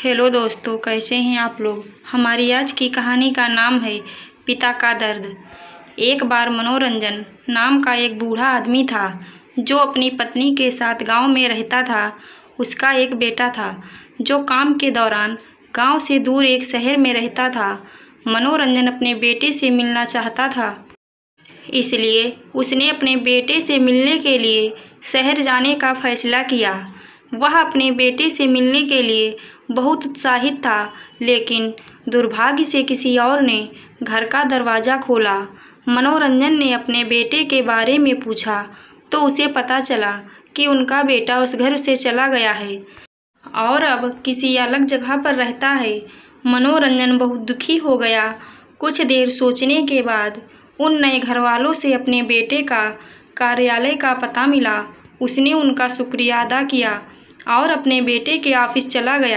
Hello दोस्तों, कैसे हैं आप लोग। हमारी आज की कहानी का नाम है पिता का दर्द। एक बार मनोरंजन नाम का एक बूढ़ा आदमी था जो अपनी पत्नी के साथ गांव में रहता था। उसका एक बेटा था जो काम के दौरान गांव से दूर एक शहर में रहता था। मनोरंजन अपने बेटे से मिलना चाहता था, इसलिए उसने अपने बेटे से मिलने के लिए शहर जाने का फैसला किया। वह अपने बेटे से मिलने के लिए बहुत उत्साहित था, लेकिन दुर्भाग्य से किसी और ने घर का दरवाज़ा खोला। मनोरंजन ने अपने बेटे के बारे में पूछा तो उसे पता चला कि उनका बेटा उस घर से चला गया है और अब किसी अलग जगह पर रहता है। मनोरंजन बहुत दुखी हो गया। कुछ देर सोचने के बाद उन नए घरवालों से अपने बेटे का कार्यालय का पता मिला। उसने उनका शुक्रिया अदा किया और अपने बेटे के ऑफिस चला गया।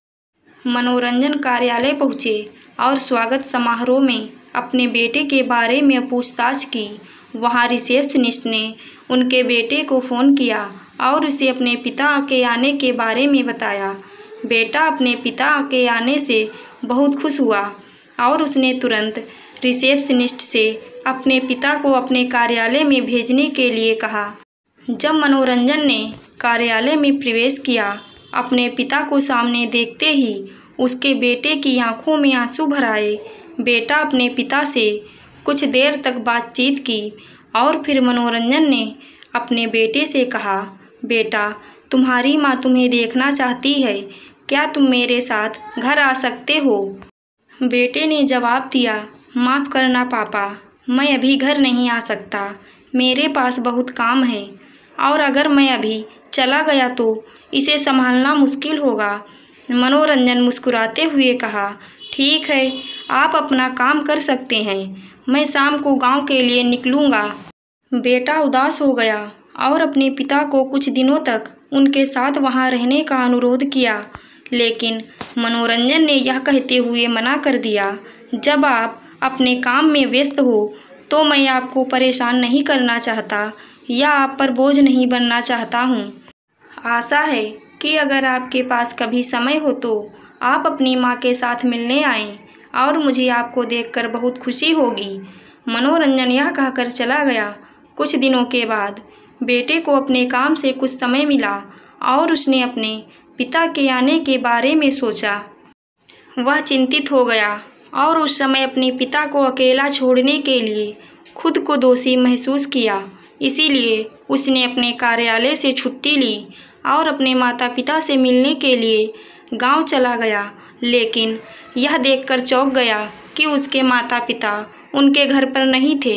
मनोरंजन कार्यालय पहुँचे और स्वागत समारोह में अपने बेटे के बारे में पूछताछ की। वहाँ रिसेप्शनिस्ट ने उनके बेटे को फ़ोन किया और उसे अपने पिता के आने के बारे में बताया। बेटा अपने पिता के आने से बहुत खुश हुआ और उसने तुरंत रिसेप्शनिस्ट से अपने पिता को अपने कार्यालय में भेजने के लिए कहा। जब मनोरंजन ने कार्यालय में प्रवेश किया, अपने पिता को सामने देखते ही उसके बेटे की आंखों में आंसू भर आए। बेटा अपने पिता से कुछ देर तक बातचीत की और फिर मनोरंजन ने अपने बेटे से कहा, बेटा, तुम्हारी माँ तुम्हें देखना चाहती है, क्या तुम मेरे साथ घर आ सकते हो। बेटे ने जवाब दिया, माफ़ करना पापा, मैं अभी घर नहीं आ सकता, मेरे पास बहुत काम है और अगर मैं अभी चला गया तो इसे संभालना मुश्किल होगा। मनोरंजन मुस्कुराते हुए कहा, ठीक है, आप अपना काम कर सकते हैं, मैं शाम को गांव के लिए निकलूँगा। बेटा उदास हो गया और अपने पिता को कुछ दिनों तक उनके साथ वहां रहने का अनुरोध किया, लेकिन मनोरंजन ने यह कहते हुए मना कर दिया, जब आप अपने काम में व्यस्त हो तो मैं आपको परेशान नहीं करना चाहता या आप पर बोझ नहीं बनना चाहता हूँ। आशा है कि अगर आपके पास कभी समय हो तो आप अपनी माँ के साथ मिलने आएं और मुझे आपको देखकर बहुत खुशी होगी। मनोरंजन यह कहकर चला गया। कुछ दिनों के बाद बेटे को अपने काम से कुछ समय मिला और उसने अपने पिता के आने के बारे में सोचा। वह चिंतित हो गया और उस समय अपने पिता को अकेला छोड़ने के लिए खुद को दोषी महसूस किया। इसीलिए उसने अपने कार्यालय से छुट्टी ली और अपने माता पिता से मिलने के लिए गांव चला गया, लेकिन यह देखकर चौंक गया कि उसके माता पिता उनके घर पर नहीं थे।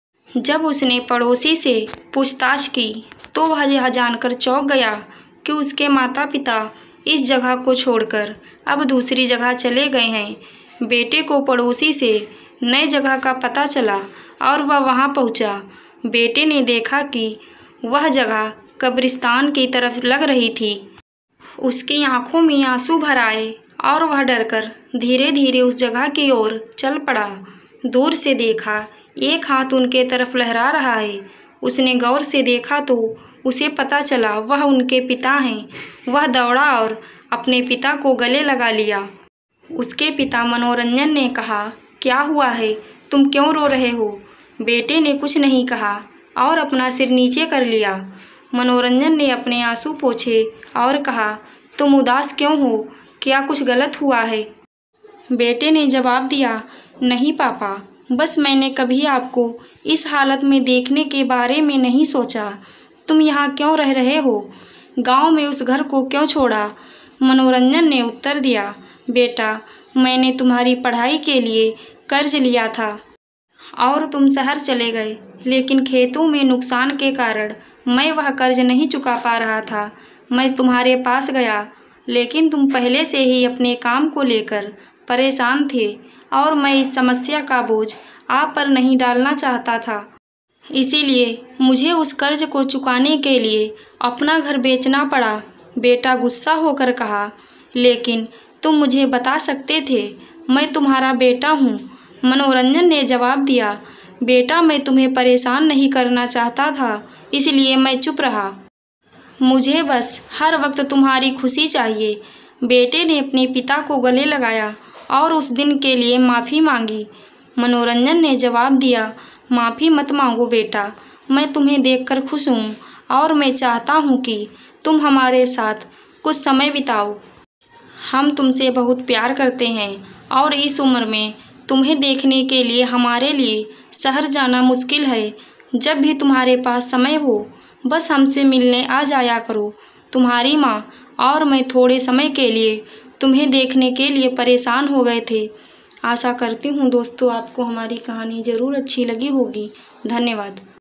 जब उसने पड़ोसी से पूछताछ की तो वह यह जानकर चौंक गया कि उसके माता पिता इस जगह को छोड़कर अब दूसरी जगह चले गए हैं। बेटे को पड़ोसी से नई जगह का पता चला और वह वहां पहुंचा। बेटे ने देखा कि वह जगह कब्रिस्तान की तरफ लग रही थी। उसकी आंखों में आंसू भर आए और वह डरकर धीरे धीरे उस जगह की ओर चल पड़ा। दूर से देखा, एक हाथ उनके तरफ लहरा रहा है। उसने गौर से देखा तो उसे पता चला वह उनके पिता हैं। वह दौड़ा और अपने पिता को गले लगा लिया। उसके पिता मनोरंजन ने कहा, क्या हुआ है, तुम क्यों रो रहे हो। बेटे ने कुछ नहीं कहा और अपना सिर नीचे कर लिया। मनोरंजन ने अपने आंसू पोंछे और कहा, तुम उदास क्यों हो, क्या कुछ गलत हुआ है। बेटे ने जवाब दिया, नहीं पापा, बस मैंने कभी आपको इस हालत में देखने के बारे में नहीं सोचा। तुम यहाँ क्यों रह रहे हो, गांव में उस घर को क्यों छोड़ा। मनोरंजन ने उत्तर दिया, बेटा, मैंने तुम्हारी पढ़ाई के लिए कर्ज लिया था और तुम शहर चले गए, लेकिन खेतों में नुकसान के कारण मैं वह कर्ज नहीं चुका पा रहा था। मैं तुम्हारे पास गया, लेकिन तुम पहले से ही अपने काम को लेकर परेशान थे और मैं इस समस्या का बोझ आप पर नहीं डालना चाहता था। इसीलिए मुझे उस कर्ज को चुकाने के लिए अपना घर बेचना पड़ा। बेटा गुस्सा होकर कहा, लेकिन तुम मुझे बता सकते थे, मैं तुम्हारा बेटा हूँ। मनोरंजन ने जवाब दिया, बेटा, मैं तुम्हें परेशान नहीं करना चाहता था, इसलिए मैं चुप रहा। मुझे बस हर वक्त तुम्हारी खुशी चाहिए। बेटे ने अपने पिता को गले लगाया और उस दिन के लिए माफ़ी मांगी। मनोरंजन ने जवाब दिया, माफ़ी मत मांगो बेटा, मैं तुम्हें देखकर खुश हूँ और मैं चाहता हूँ कि तुम हमारे साथ कुछ समय बिताओ। हम तुमसे बहुत प्यार करते हैं और इस उम्र में तुम्हें देखने के लिए हमारे लिए शहर जाना मुश्किल है। जब भी तुम्हारे पास समय हो बस हमसे मिलने आ जाया करो। तुम्हारी माँ और मैं थोड़े समय के लिए तुम्हें देखने के लिए परेशान हो गए थे। आशा करती हूँ दोस्तों आपको हमारी कहानी ज़रूर अच्छी लगी होगी। धन्यवाद।